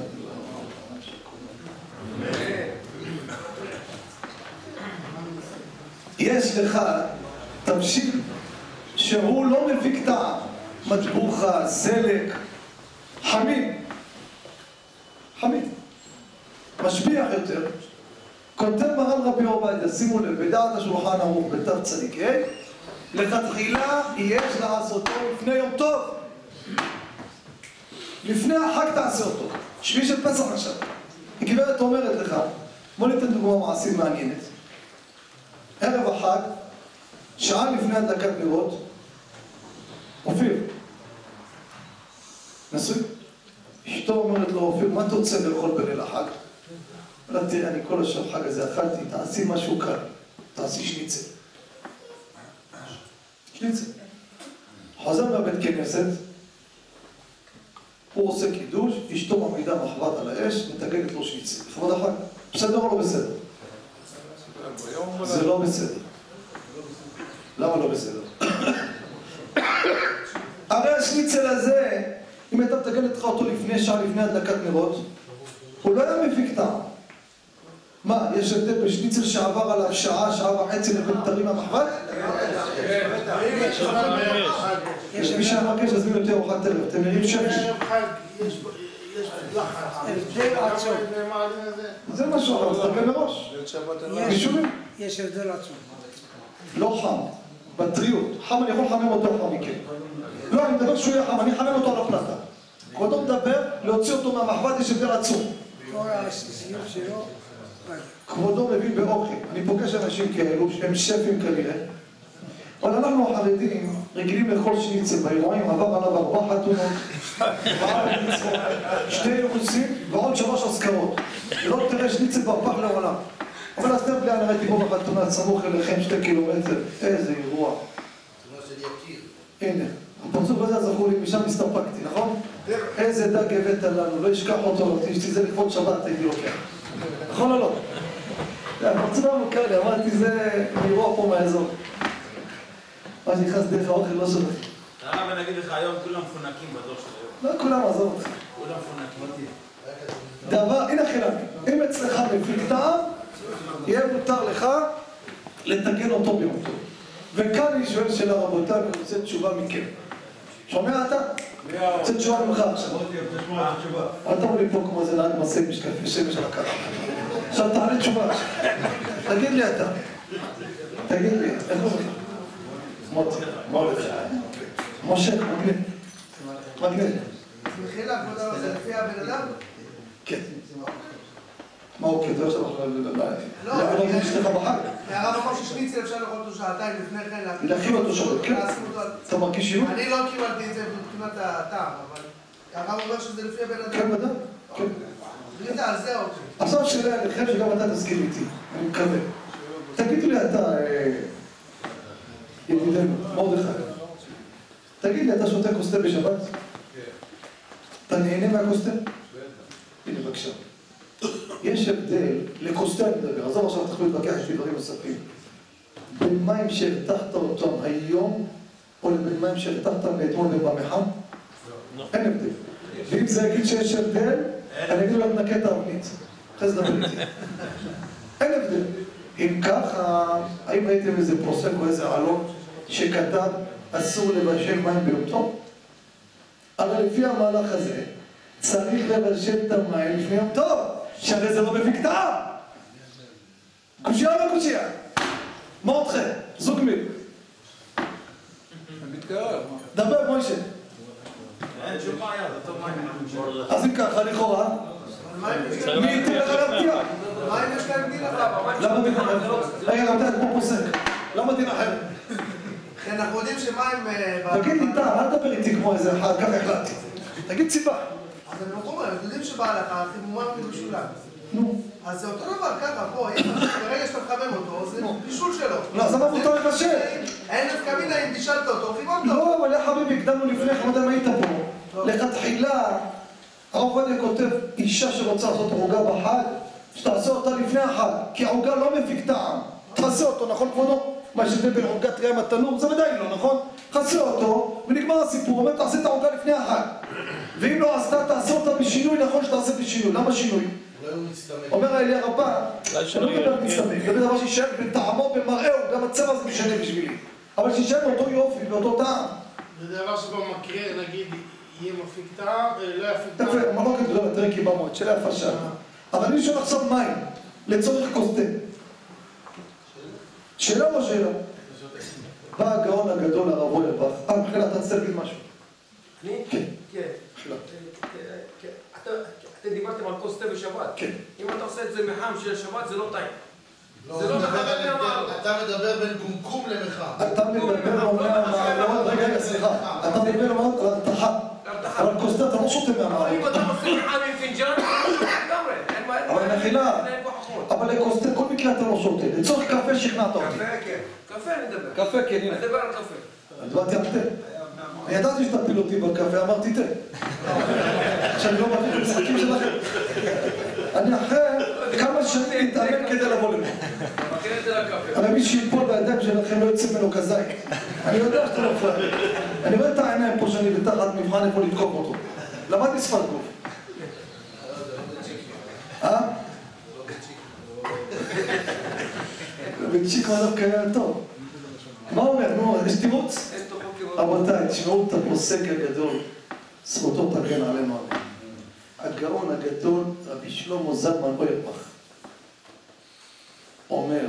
יש לך תבשיל שהוא לא מפיק טעם, מטבוחה, סלק, חמים, חמים, משביח יותר. כותב מרן רבי עובדיה, שימו לב, בדעת השולחן ערוך בתו צדיקי, לכתחילה יש לעשותו לפני יום טוב. לפני החג תעשה אותו, שביעי של פסח עכשיו. הגברת אומרת לך, בוא ניתן דוגמה מעשית מעניינת. ערב החג, שעה לפני הדלקת נרות, אופיר, נשוי. אשתו אומרת לו, אופיר, מה אתה רוצה לאכול בליל החג? אמרתי, תראה, אני כל השבוע חג הזה אכלתי, תעשי משהו קל. תעשי שניצל. שניצל. חוזר מהבית כנסת, הוא עושה קידוש, אשתו מעמידה מחבת על האש, מתגנת לו שניצל. לכבוד החג. בסדר או לא בסדר? זה לא בסדר. למה לא בסדר? הרי השניצל הזה, אם הייתה מתגנת לך אותו לפני שעה, לפני הדלקת נרות, הוא לא היה מפיק טעם. מה, יש הבדל בשניצל שעבר עליו שעה, שעה וחצי לבנתרים המחבת? יש מי שהמבקש להזמין יותר ארוחת ערב, אתם נראים שפי. יש לחץ. זה משהו אחר, זה תרגל מראש. יש הבדל עצום. לא חם, בטריות. חם אני יכול לחמם אותו חם מכם. לא, אני מדבר שהוא יהיה חם, אני אחמם אותו על הפלטה. כבודו מדבר, להוציא אותו מהמחבת יש הבדל עצום. כל הסיום שלו. כבודו מבין באוכל. אני פוגש אנשים כאלו שהם שפים כנראה. אבל אנחנו החרדים רגילים לאכול שניצל באירועים, עבר עליו ארבע חתונות, שתי אירוסים ועוד שלוש אזכרות. לא תראה שניצל בפח לעולם. אבל אז תראה, אני ראיתי פה בחתונה סמוך אליכם שתי קילומטר. איזה אירוע. הנה, הפרצוף הזה זכו לי, משם הסתפקתי, נכון? איזה דג הבאת לנו, לא אשכח אותו, אשתי זה לכבוד שבת, הייתי לוקח. נכון או לא? הפרצוף המוכר לי, אמרתי, זה אירוע פה מהאזור. מה שנכנס דרך האוכל לא שונה. הרב, אני אגיד לך, היום כולם מפונקים בדור של היום. לא כולם, עזוב אותך. כולם מפונקים. דבר, הנה חילק, אם אצלך מפיק טעם, יהיה מותר לך לתקן אותו ביום טוב. וכאן אני שואל שאלה רבותיי, אני רוצה תשובה מכם. שומע אתה? רוצה תשובה ממך עכשיו. אל תבוא לי פה כמו זה נהג מסע משקפי שמש על הקרה. עכשיו תענה תשובה. תגיד לי אתה. תגיד לי, איך הוא? מוטי, מוטי. משה, מגנט. מגנט. מחילה, כבוד הרב, זה לפי הבן אדם? כן. מה הוא כתוב עכשיו? לא, לעבוד עם אשתך בחג. הרב אמר ששניצל אפשר לאכול אותו שעתיים לפני כן. להכין אותו שעתיים, כן. אתה מרגיש שינוי? אני לא קיבלתי את זה מבחינת הטעם, אבל הרב אומר שזה לפי הבן אדם. כן, בדק. כן. בגלל על זה אוקיי. עכשיו שאלה עליכם שגם אתה תסכים איתי, אני מקווה. תגידו לי אתה, ידידנו, מרדכי. תגיד לי, אתה שותה כוס תה בשבת? אתה נהנה מהכוס תה? הנה, בבקשה. יש הבדל, לכוס תה אני מדבר, עזוב עכשיו תוכלו להתווכח, יש לי דברים נוספים. בין מים שהרתחת אותם היום, או לבין מים שהרתחת מאתמול ובמחם? אין הבדל. ואם זה יגיד שיש הבדל, אני אגיד לו לנקה את האבנית. אחרי זה דבר איתי. אין הבדל. אם ככה, האם ראיתם איזה פוסק או איזה עלון שכתב אסור לבשל מים ביום טוב? אבל לפי המהלך הזה, צריך לבשל את המים לפני יום טוב, שהרי זה לא מפיק טעם. קושייה או לא קושייה? מה אתכם? זוג מיל. דבר, מוישה. אין שום בעיה, זה טוב מים. אז אם ככה, לכאורה, מי ייתן לך להפתיע? מה אם יש להם דין אחר? למה דין אחר? רגע, גם אתה פה פוסק. למה דין אחר? אנחנו יודעים שמים... תגיד לי, טעם, אל תדבר איתי כמו איזה אחד, ככה החלטתי. תגיד סיבה. אז אני אומר, אנחנו יודעים שבהלכה, חימומם משולם. נו. אז זה אותו דבר, ככה, פה, ברגע שאתה מחמם אותו, זה בישול שלו. לא, אז למה מותר לבשל? אין נפקא מינה אם בישלת אותו, חיממת אותו. לא, אבל יא חביבי, הקדמנו לפני כן, לא יודע אם היית פה. לכתחילה, הרב עובדיה כותב, אישה שרוצה לעשות עוגה בחג, שתעשה אותה לפני החג, כי העוגה לא מפיק טעם. תעשה אותו, נכון כבודו? מה שזה בין עוגת רעי התנור, זה ודאי לא, נכון? חסה אותו, ונגמר הסיפור, אומר, תעשה את העוגה לפני החג. ואם לא עשתה, תעשה אותה בשינוי, נכון שתעשה בשינוי. למה שינוי? אומר האלי הרבה, אני לא מדבר על מצטמק, זה דבר שישאר בטעמו, במראהו, גם הצבע זה משנה בשבילי. אבל שישאר באותו יופי, באותו טעם. זה דבר שבמקרה, נגיד, יהיה מפיק טעם, לא יפיק טעם. יפה, מלוקת גדולה, תראה כי במות, שאלה יפה שאלה. אבל אני שואל עכשיו מים, לצורך כוס תה. שאלה או שאלה? בא הגאון הגדול הרב אוירבך, אה, מחילה, אתה רוצה להגיד משהו? אני? כן. כן. מחילה. אתם דיברתם על כוס תה בשבת. כן. אם אתה עושה את זה מחם של שבת, זה לא טעים. זה לא מחמם מהמעלות. אתה מדבר בין קומקום למחם. אתה מדבר אומר מהמעלות, רגע, רגע, סליחה. אתה מדבר אומר על הרתחה. אבל כוס תה אתה לא שותה אבל אם מהמעלות. אתה עושה מחם עם פינג'אן, זה לא לגמרי. אבל מחילה, אבל לכוס תה, כל מקרה אתה לא שותה. לצורך קפה שכנעת אותי. קפה, כן. קפה אני מדבר. קפה, כן, הנה. אני מדבר על קפה. אני דיברתי על תה. אני ידעתי שתפיל אותי בקפה, אמרתי תה. שאני לא מכיר את המשחקים שלכם. אני אחרי כמה שנים מתאמן כדי לבוא לפה. מכין את זה לקפה. הרי מי שיפול בידיים שלכם לא יוצא ממנו כזית. אני יודע שאתה לא פראייר. אני רואה את העיניים פה שאני בתחת מבחן איפה לתקוף אותו. למדתי שפת גוף. אה? בצ'יק דווקא היה טוב. מה אומר? נו, יש תירוץ? רבותיי, תשמעו את הפוסק הגדול, זכותו תגן עלינו. הגאון הגדול, רבי שלמה זלמן אוירבך, אומר,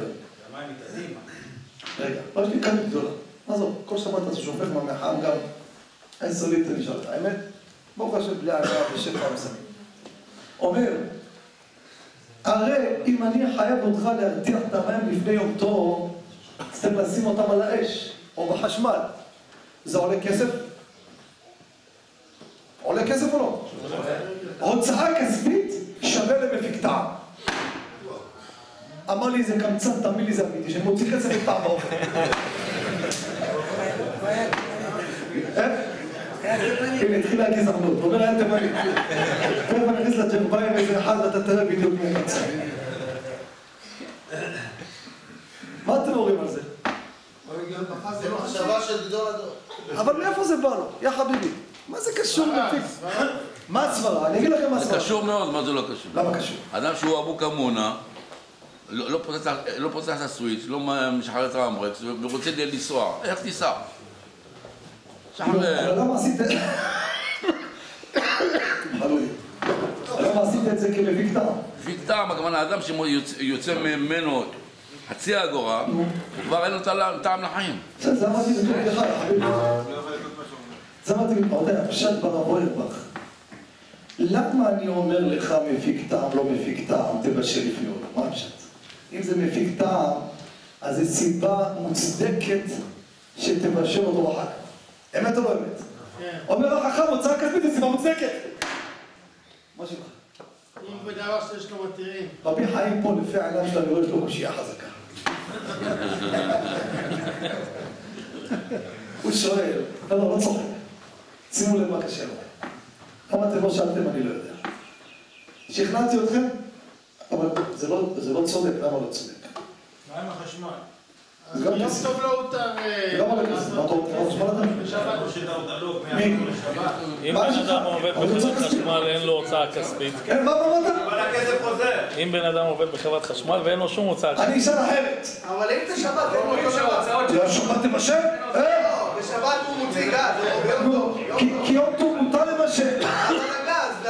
רגע, לא יש לי כאן גדולה, מה זאת? כל שבת אתה שופך מהמחם גם עשר ליטר נשאר לך, האמת? ברוך השם בלי עגעה ושפע המסמים. אומר, הרי אם אני חייב אותך להרתיח את המים לפני יום טוב, צריך לשים אותם על האש או בחשמל. זה עולה כסף? עולה כסף או לא? הוצאה כספית שווה למפיק טעם. אמר לי איזה קמצן, תאמין לי זה אמיתי, שאני מוציא כסף וטעם באופן. הנה, התחילה הגזענות, הוא אומר, היה תימני. תכף אני אכניס לג'רביים איזה אחד ואתה תראה בדיוק מי קמצן. מה אתם אומרים על זה? זה מחשבה של גדול הדור. אבל מאיפה זה בא לו? יא חביבי, מה זה קשור למפיק? מה הסברה? אני אגיד לכם מה הסברה. זה קשור מאוד, מה זה לא קשור? למה קשור? אדם שהוא אבו כמונה, לא פותח את הסוויץ', לא משחרר את האמברקס, ורוצה לנסוע. איך תיסע? שחרר. אבל למה עשית את זה? חלוי. למה עשית את זה כמפיק טעם? מפיק טעם, הכוונה, האדם שיוצא ממנו חצי אגורה, הוא כבר אין לו טעם לחיים. זה אמרתי בתור לך, חביבי. זה אמרתי בתור, אתה הפשט ברב אוירבך. למה אני אומר לך מפיק טעם, לא מפיק טעם, תבשל לפני עולם? מה הפשט? אם זה מפיק טעם, אז זו סיבה מוצדקת שתבשל אותו אחר. אמת או לא אמת? אומר החכם, הוצאה כספית, זו סיבה מוצדקת. מה שלך? אם בדבר שיש לו מתירים. רבי חיים פה לפי העיניים שלה, אני רואה שלו קושייה חזקה. הוא שואל, לא, לא, לא צוחק. שימו לב מה קשה לו. כמה אתם לא שאלתם, אני לא יודע. שכנעתי אתכם, אבל זה לא צודק, למה לא צודק? מה עם החשמל? זה גם יום כסף. טוב לא הותר... למה לא כסף? מה אתה רוצה? חשמל אתה? בשבת. מי? אם בן אדם עובד בחברת חשמל אין לו הוצאה כספית. כן, מה אמרת? אבל הכסף חוזר. אם בן אדם עובד בחברת חשמל ואין לו שום הוצאה כספית. אני אשאל אחרת. אבל אם זה שבת, אין לו אותו דבר. זה השבת תבשל? לא, בשבת הוא מוציא גז, ביום טוב. כי יום טוב מותר לבשל. אבל הגז,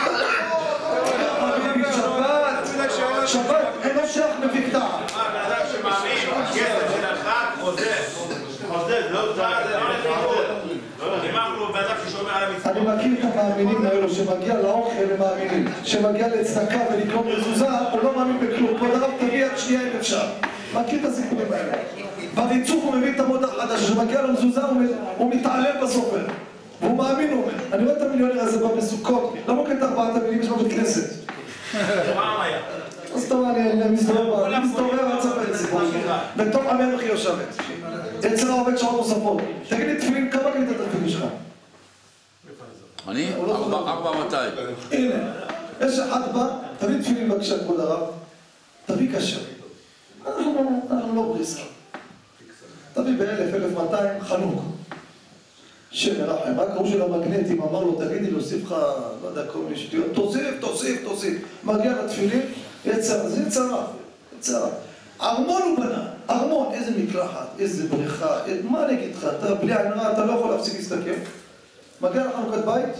שבת, שבת, אין לו שייך מפיק טעם. בן אדם שמאמין, כסף של החג חוזר. חוזר, לא חוזר. אם אנחנו בן אדם ששומר על המצוות. אני מכיר את המאמינים האלו שמגיע לאוכל הם מאמינים. שמגיע לצדקה ולקנות מזוזה, הוא לא מאמין בכלום. כל הרב תביא עד שנייה אם אפשר. מכיר את הסיפורים האלה. בריצוף הוא מביא את המודה החדש, שמגיע למזוזה הוא מתעלם בסופר. והוא מאמין, הוא אומר. אני רואה את המיליונר הזה בא בסוכות. למה הוא כתב ארבעת המילים יש בבית כנסת? מה היה? אז טוב, אני מסתובב, אני מסתובב ועד ספר את הסיפורים. בתוך המלך היא יושבת. אצל העובד שעות נוספות. תגיד לי תפילין, כמה קנית את התפילין שלך? אני? ארבע מאתיים. הנה, יש אחד בא, תביא תפילין בבקשה, כבוד הרב. תביא כשר. אנחנו לא בריסקים. תביא באלף, אלף מאתיים, חנוק. שם מרחם, רק ראש של המגנטים אמר לו, תגידי, להוסיף לך, לא יודע, כל מיני שטויות, תוסיף, תוסיף, תוסיף. מגיע לתפילין, יצר, זה יצרה, יצרה. ארמון הוא בנה, ארמון, איזה מקלחת, איזה בריכה, מה אני אגיד לך, אתה בלי עין רע, אתה לא יכול להפסיק להסתכל. מגיע לחנוכת בית?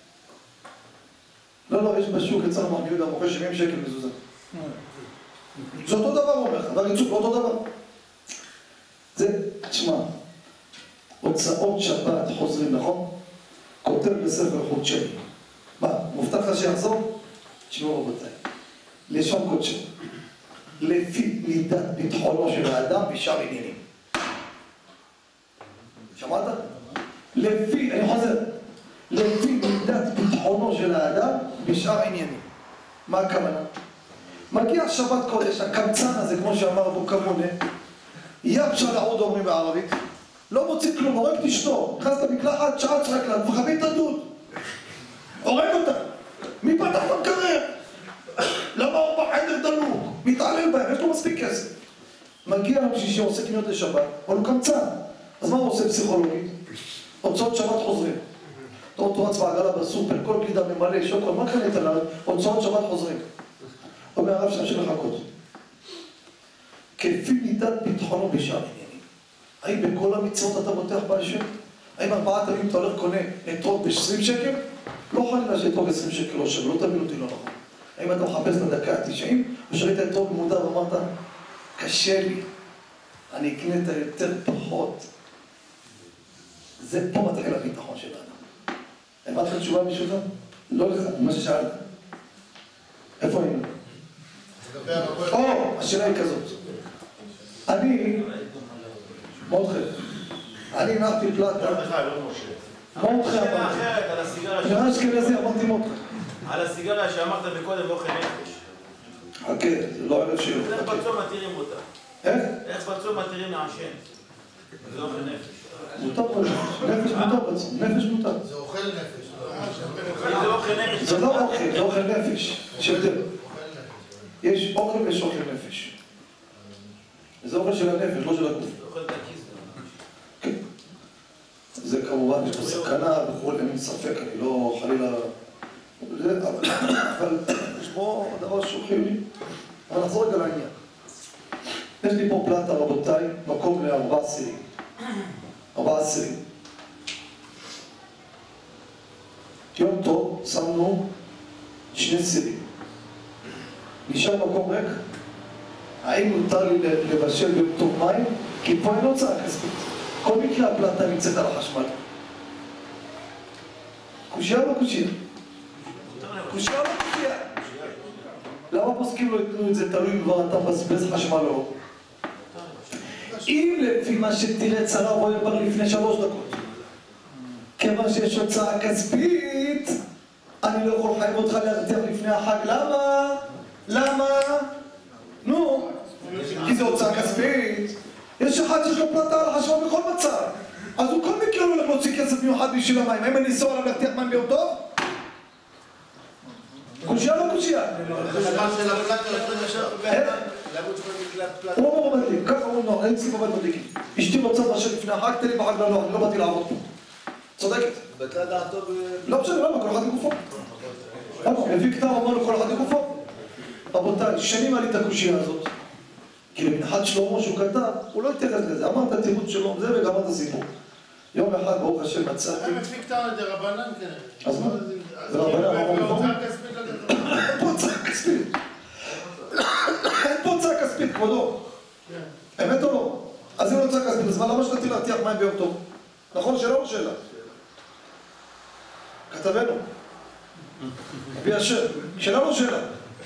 לא, לא, יש בשוק יצר מר יהודה, מוכר שבעים שקל מזוזה. זה אותו דבר אומר לך, והריצוף לא אותו דבר. זה, תשמע, הוצאות שבת חוזרים, נכון? כותב בספר חודשי. מה, מובטח לך שיחזור? תשמעו רבותיי, לשון קודשו, לפי מידת ביטחונו של האדם בשאר עניינים. שמעת? לפי, אני חוזר, לפי מידת ביטחונו של האדם בשאר עניינים. מה הכוונה? מגיע שבת קודש, הקמצן הזה, כמו שאמר בו כמונה, יבשה לעוד אומרים בערבית, לא מוציא כלום, הורג את אשתו, נכנס למקלחת, שעה צחק לה, מכבים את הדוד, הורג אותה, מי פתח את המקרר? למה הוא בחדר דלוק? מתעלל בהם, יש לו מספיק כסף. מגיע יום שישי, עושה קניות לשבת, אבל הוא קמצן, אז מה הוא עושה פסיכולוגית? הוצאות שבת חוזרים. אותו רץ בעגלה בסופר, כל גלידה ממלא, שוקול, מה קנית עליו? הוצאות שבת חוזרים. אומר הרב שנמשיך לחכות. כפי מידת ביטחונו בשאר עניינים. האם בכל המצוות אתה בוטח בהשם? האם ארבעת ימים אתה הולך קונה אתרוג ב-עשרים שקל? לא חלילה שאתרוג עשרים שקל לא שווה, לא תבין אותי לא נכון. האם אתה מחפש לדקה ה-תשעים, או שראית אתרוג מודע ואמרת, קשה לי, אני אקנה את היותר פחות. זה פה מתחיל הביטחון של האדם. הבאת לך תשובה משותף? לא לך, מה ששאלת. איפה היינו? או, השאלה היא כזאת. אני, מותחה, אני הנחתי פלטה. מותחה, שאלה אחרת על הסיגריה. נראה אשכנזי, אמרתי מותחה. על הסיגריה שאמרת בקודם אוכל נפש. חכה, זה לא ערב שלו. איך בצום מתירים אותה? איך? איך בצום מתירים לעשן? זה אוכל נפש. מותר בצום, נפש מותר בצום, נפש מותר. זה אוכל נפש. זה אוכל נפש. זה לא אוכל, זה אוכל נפש. שבדל. יש אוכל ויש אוכל נפש. זה אוכל של הנפש, לא של הגוף. זה אוכל תקיס. כן. זה כמובן, יש פה סכנה וכו', אין ספק, אני לא חלילה... אבל יש פה דבר שהוא חיוני. אבל נחזור רגע לעניין. יש לי פה פלטה, רבותיי, מקום לארבעה סירים. ארבעה סירים. יום טוב, שמנו שני סירים. נשאר מקום ריק. האם מותר לי לבשל ביום טוב מים? כי פה אין הוצאה כספית. כל מקרה הפלטה נמצאת על החשמל. קושייה או לא קושייה? קושייה או לא קושייה? למה פוסקים לא יתנו את זה תלוי כבר אתה מבזבז חשמל או לא? אם לפי מה שתראה צרה בואי כבר לפני שלוש דקות כיוון שיש הוצאה כספית אני לא יכול לחייב אותך להרתיח לפני החג. למה? למה? נו, כי זו הוצאה כספית. יש אחד שיש לו פלטה על החשמל בכל מצב אז הוא כל מקרה לא הולך להוציא כסף מיוחד בשביל המים. האם אני אסור עליו להרתיח מים ביום טוב? קושייה לא קושייה? הוא אומר מדליק, ככה הוא אומר, אין סיבה מדליקים. אשתי רוצה לבשל לפני החג, תן לי בחג לא, אני לא באתי לעבוד פה. צודקת. בטלה דעתו ב... לא משנה, למה? כל אחד לגופו. למה? לפי כתב אמרנו כל אחד לגופו. רבותיי, שנים עלי את הקושייה הזאת. כי למנחת שלמה שהוא כתב, הוא לא התייחס לזה. אמר את התירוץ שלו, זה וגם את הסיפור. יום אחד, ברוך השם, מצאתי... הם מפיק טעם לדרבנן כנראה. אז מה? זה רבנן, אמרו הוצאה כספית לדרבנן. אין פה הוצאה כספית. אין פה הוצאה כספית, כבודו. אמת או לא? אז אם לא הוצאה כספית, אז מה למה שתתי להרתיח מים ביום טוב? נכון? שאלה או שאלה? כתבנו. אבי אשר. שאלה או שאלה?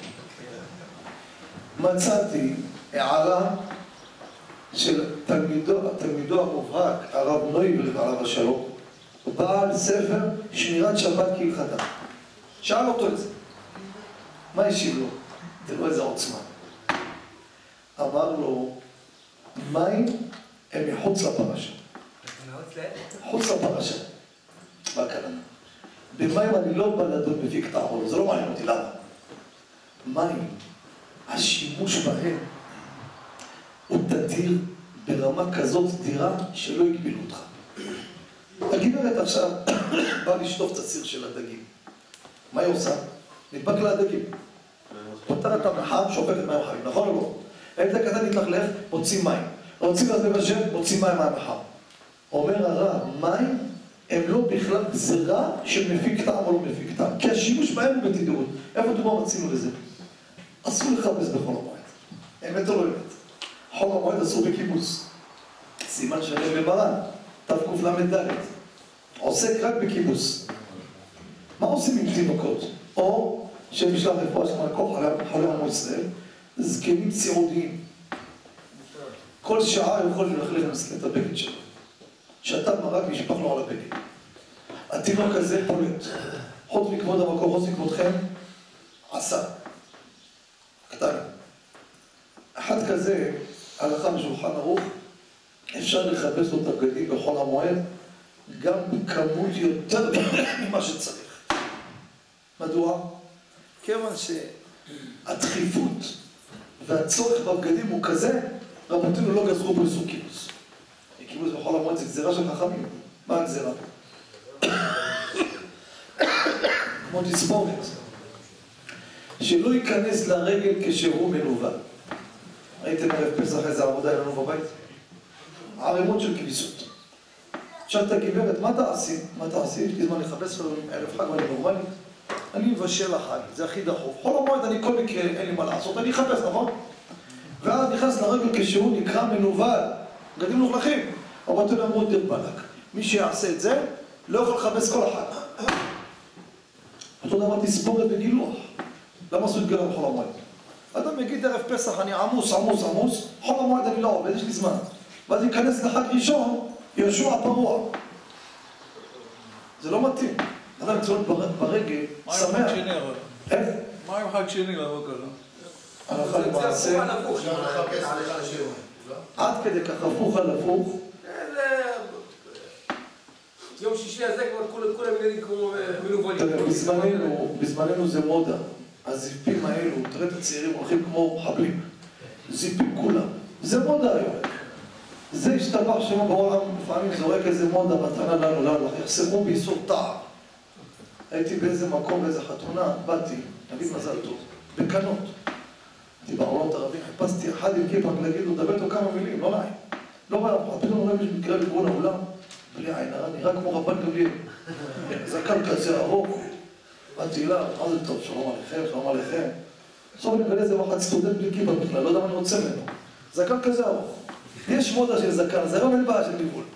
מצאתי הערה של תלמידו, תלמידו המובהק, הרב נויברג עליו השלום, בעל ספר שמירת שבת כהלכתה. שאל אותו את זה. מה השיב לו? תראו איזה עוצמה. אמר לו, מים הם מחוץ לפרשה. חוץ לפרשה. מה הכוונה? במים אני לא בא לדון מפיק תערול, זה לא מעניין אותי, למה? מים, השימוש בהם הוא תדיר ברמה כזאת דירה שלא הגבילו אותך. הגברת עכשיו באה לשטוף את הסיר של הדגים. מה היא עושה? נדבק לה הדגים. פותרת המחם, שופכת מים חמים, נכון או לא? הילד הקטן מתלכלך, מוציא מים. רוצים אז לבשל, מוציא מים מהמחם. אומר הרב, מים הם לא בכלל גזירה של מפיק טעם או לא מפיק טעם. כי השימוש בהם הוא בתדירות. איפה דוגמה מצינו לזה? אסור לחפש בחול המועד. אמת או לא אמת? חול המועד אסור בכיבוס. סימן שלם במרן, תקל"ד. עוסק רק בכיבוס. מה עושים עם תינוקות? או שבשלב רפואה שלנו כל חולי עמו ישראל, זקנים סיעודיים. כל שעה יכול ללכלך למסכן את הבגד שלו. שתה מרק נשפך לו על הבגד. התינוק הזה פולט. חוץ מכבוד המקום, חוץ מכבודכם, עשה. קטן. אחד כזה, הלכה בשולחן ערוך, אפשר לחפש לו את הבגדים בחול המועד, גם בכמות יותר ממה שצריך. מדוע? כיוון שהדחיפות והצורך בבגדים הוא כזה, רבותינו לא גזרו בו איסור כיבוס. כיבוס בחול המועד זה גזירה של חכמים. מה הגזירה? כמו תספורת. שלא ייכנס לרגל כשהוא מנוול. ראיתם ערב פסח איזה עבודה היה לנו בבית? ערימות של כביסות. שאלת הגברת, מה תעשי? מה תעשי? יש לי זמן לחפש ערב חג ואני נורמלי. אני מבשל החג, זה הכי דחוף. חול המועד אני כל מקרה, אין לי מה לעשות, אני אחפש, נכון? ואז נכנס לרגל כשהוא נקרא מנוול. בגדים מלוכלכים. רבותינו אמרו דיר בלק. מי שיעשה את זה, לא יכול לחפש כל החג. אותו דבר תספורת וגילוח. למה עשו את גילוח בחול המועד? אדם יגיד ערב פסח, אני עמוס, עמוס, עמוס, חול המועד אני לא עובד, יש לי זמן. ואז ייכנס לחג ראשון, יהושע פרוע. זה לא מתאים. אדם צריך להיות ברגל, שמח. איך? מה עם חג שני לבוא כזה? הלכה למעשה, עד כדי כך הפוך על הפוך. יום שישי הזה כבר כולם נראים כמו מנוולים. בזמננו זה מודה. הזיפים האלו, תראה את הצעירים הולכים כמו מחבלים. זיפים כולם. זה מודה היום. זה השתבח שמו בעולם, לפעמים זורק איזה מודה מתנה לנו, לנו, יחסמו באיסור טעם. הייתי באיזה מקום, באיזה חתונה, באתי, נגיד מזל טוב, בקנות. הייתי בעולם הרבים, חיפשתי אחד עם כיפה, להגיד לו, דבר איתו כמה מילים, לא נעים. לא רואה, פתאום רואה מישהו מקרה לגבול העולם, בלי עין הרע, נראה כמו רבן גמליאל. זקן כזה ארוך. באתי לה, מה זה טוב, שלום עליכם, שלום עליכם. בסוף אני מגלה איזה ואחד סטודנט בלי כיפה בכלל, לא יודע מה אני רוצה ממנו. זקן כזה ארוך. יש מודה של זקן, זה לא אין בעיה של גבול.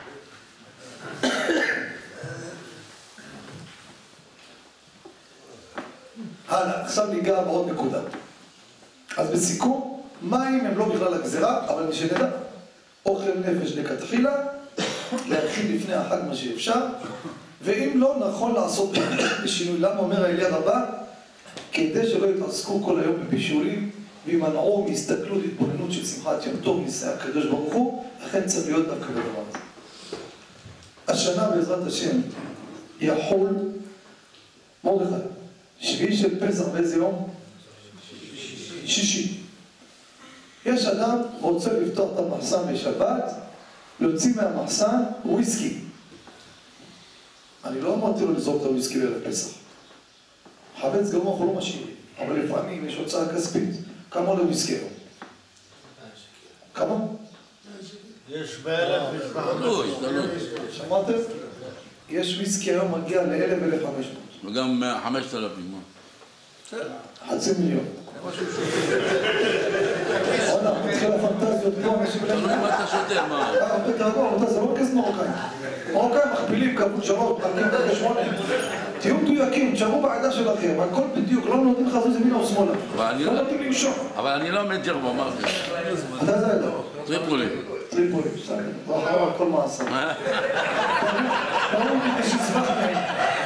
הלאה, עכשיו ניגע בעוד נקודה. אז בסיכום, מים הם לא בכלל הגזירה, אבל מי שנדע, אוכל נפש לכתחילה, להכין לפני החג מה שאפשר, ואם לא, נכון לעשות בשינוי. למה אומר האליה רבה? כדי שלא יתעסקו כל היום בבישולים, וימנעו מהסתכלות התבוננות של שמחת יום טוב, ניסי הקדוש ברוך הוא, לכן צריך להיות דווקא בדבר הזה. השנה בעזרת השם יחול מרדכי, שביעי של פסח באיזה יום? שישי. יש אדם רוצה לפתוח את המחסן בשבת, להוציא מהמחסן וויסקי. אני לא אמרתי לו לזרוק את הוויסקי בערב פסח. חבץ גמור אנחנו לא משאירים, אבל לפעמים יש הוצאה כספית. כמה עולה וויסקי היום? כמה? יש באלף, יש באלף. שמעתם? יש וויסקי היום מגיע לאלף אלף חמש מאות. וגם חמשת אלפים. חצי מיליון. עונה, מתחיל הפנטזיות פה, אנשים לא יודע מה אתה שותה, מה? זה לא כזה מרוקאים. מרוקאים מכפילים כפול שלוש, מחלקים כזה שמונה. תהיו מדויקים, תשארו בעדה שלכם, הכל בדיוק, לא נותנים לך זה מינה או שמאלה. לא נותנים למשוך. אבל אני לא מג'ר במרקר. אתה זה ידע. טריפולי. טריפולי, בסדר. ואחר על כל מעשה. ברור לי שסבך מהם.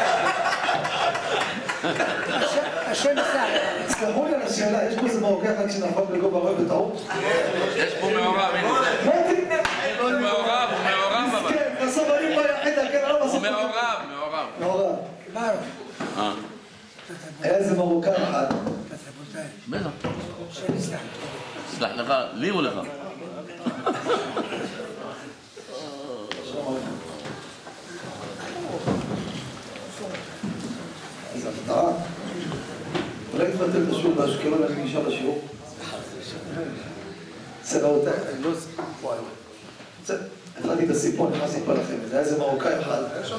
השם סער. תסלחו לי על השאלה, יש פה איזה מרוקאי אחד שנפל בגובה רואה בטעות? יש פה מעורב, הנה זה. הוא מעורב, הוא מעורב אבל. כן, בסוף אני בא יחידה, כן, לא בסוף. הוא מעורב, מעורב. מעורב. ברור. היה איזה מרוקאי אחד. בטח. השם סער. סלח לך, לי או לך? אז הפתעה. אולי תבטל את השיעור באשקלון, אני נשאר לשיעור. בסדר, אני לא... וואי, וואי. התחלתי את הסיפור, אני לא אספר לכם. זה היה איזה מרוקאי אחד.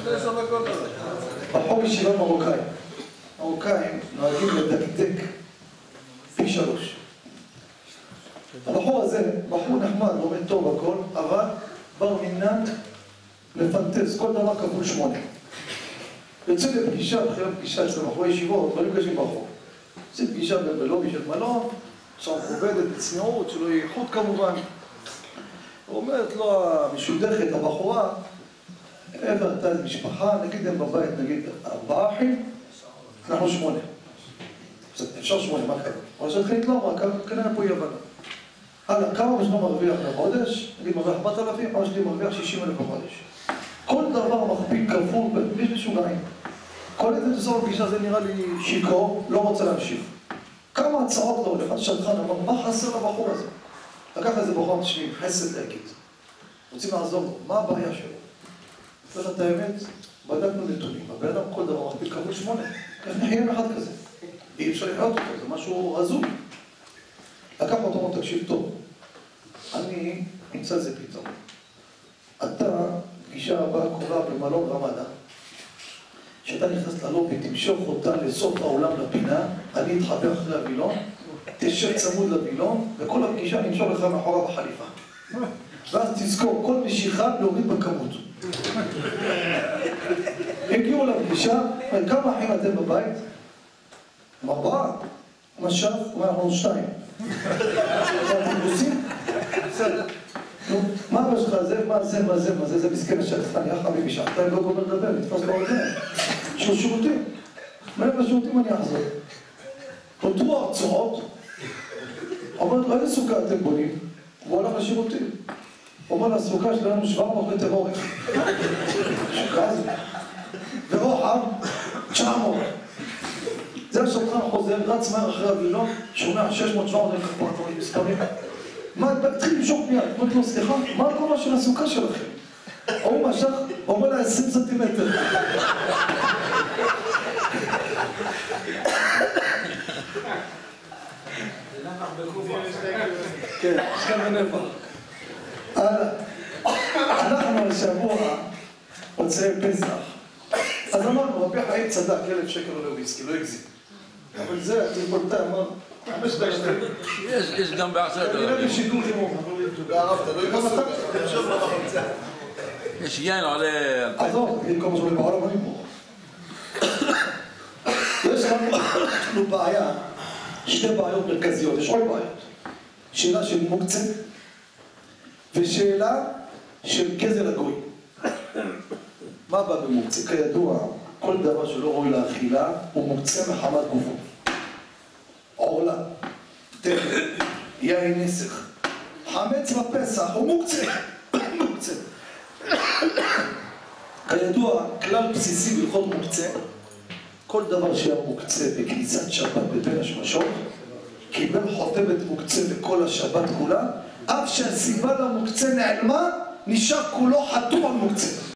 בחור ישיבה מרוקאי. מרוקאים נוהגים לדקדק פי שלוש. הבחור הזה, בחור נחמד, לומד טוב הכל, אבל בר מינן לפנטז, כל דבר כפול שמונה. יוצא לפגישה, אחרי הפגישה אצל בחורי ישיבות, דברים קשים בחור. יוצא פגישה בלובי של מלון, צורה מכובדת, בצניעות, שלא יהיה איכות כמובן. אומרת לו המשודכת, הבחורה, עבר הייתה איזו משפחה, נגיד הם בבית, נגיד ארבעה אחים, אנחנו שמונה. אפשר שמונה, מה קרה? אבל שהתחילית לא אמרה, כנראה פה היא הבנה. הלאה, כמה בשביל מרוויח לחודש? אני מרוויח ארבעת אלפים, אבא שלי מרוויח שישים אלף בחודש. כל דבר מכפיל כפול, יש משוגעים. כל איזה תסור בפגישה זה נראה לי שיקור, לא רוצה להמשיך. כמה הצעות לא הולך, שטחן אמר, מה חסר לבחור הזה? לקח איזה בחור תשמעים, חסד להגיד. רוצים לעזור לו, מה הבעיה שלו? אומר את האמת, בדקנו נתונים, הבן אדם כל דבר מכפיל כפול שמונה. איך נחיים אחד כזה? אי אפשר לחיות אותו, זה משהו רזוי. לקח אותו, אומר, תקשיב טוב. אני אמצא איזה פתרון. אתה, פגישה הבאה קורה במלון רמדה. כשאתה נכנס ללובי, תמשוך אותה לסוף העולם לפינה, אני אתחבר אחרי הווילון, תשב צמוד לווילון, וכל הפגישה נמשוך לך מאחורה בחליפה. ואז תזכור, כל משיכה להוריד בכמות. הגיעו לפגישה, כמה אחים אתם בבית? הם ארבעה. משך, אומר, אנחנו שתיים. אתם עושים? בסדר. מה אבא שלך זה, מה זה, מה זה, מה זה, זה מסכן השטחן, יא חביבי, שעתיים לא גומר לדבר, נתפוס באוזן. יש לו שירותים. מעבר לשירותים אני אחזור. פותרו הרצאות, אומר לו, איזה סוכה אתם בונים? הוא הלך לשירותים. הוא אומר, הסוכה שלנו שבע מאות מטר אורך. שוקע זה. ורוחב, תשע מאות. זה השטחן חוזר, רץ מהר אחרי הווילון, שומע שש מאות שבע מאות אלף פה, אנחנו רואים מספרים. מה, תתחיל למשוך מיד, אמרתי לו, סליחה, מה הגובה של הסוכה שלכם? הוא משך, הוא אומר לה עשרים סנטימטר. כן, יש כאן בנפח. אנחנו השבוע הוצאי פסח. אז אמרנו, רבי חיים צדק, אלף שקל עולה וויסקי, לא הגזים. אבל זה, הטריפולטאי אמר, יש גם בעשרת אני נראה בשידור חימום. בערב, תלוי בסוג. תמשוך לו בחמצה. יש יין עולה... עזוב, תגיד כל מה שעולה בעולם אני פה. יש לנו בעיה, שתי בעיות מרכזיות, יש עוד בעיות. שאלה של מוקצה ושאלה של גזל הגוי. מה בא במוקצה? כידוע, כל דבר שלא ראוי לאכילה הוא מוקצה מחמת גופו. עורלה, תכף, יין נסך, חמץ בפסח, הוא מוקצה, מוקצה. כידוע, כלל בסיסי בהלכות מוקצה, כל דבר שהיה מוקצה בכניסת שבת בבין השמשות, קיבל חותמת מוקצה בכל השבת כולה, אף שהסיבה למוקצה נעלמה, נשאר כולו חתום על מוקצה.